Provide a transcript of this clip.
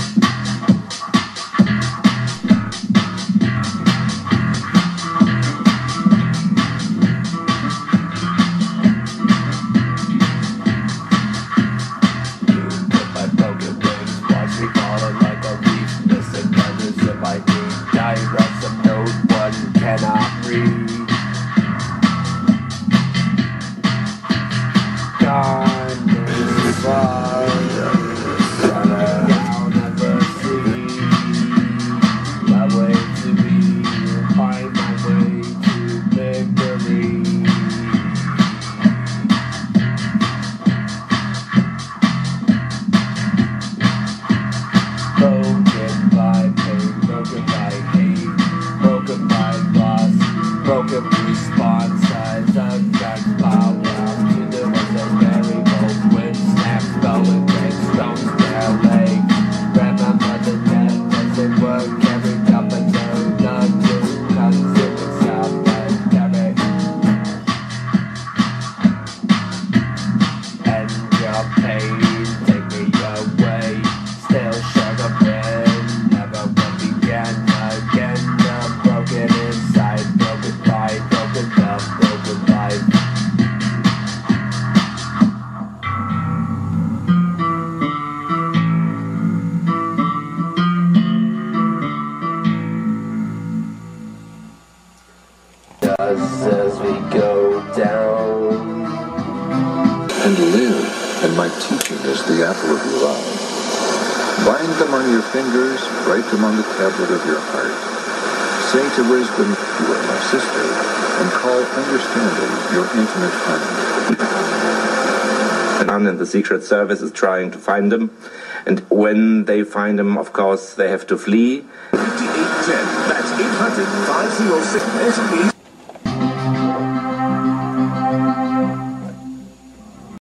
As we go down. And live, and my teaching is the apple of your eye. Bind them on your fingers, write them on the tablet of your heart. Say to wisdom, you are my sister, and call understanding your intimate friend. And the Secret Service is trying to find them. And when they find them, of course, they have to flee. 5810, that's 800-506.